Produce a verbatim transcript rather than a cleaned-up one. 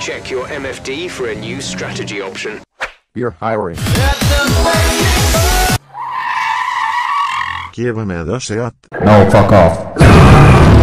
Check your M F D for a new strategy option. You're hiring. Give him a shot. No, fuck off.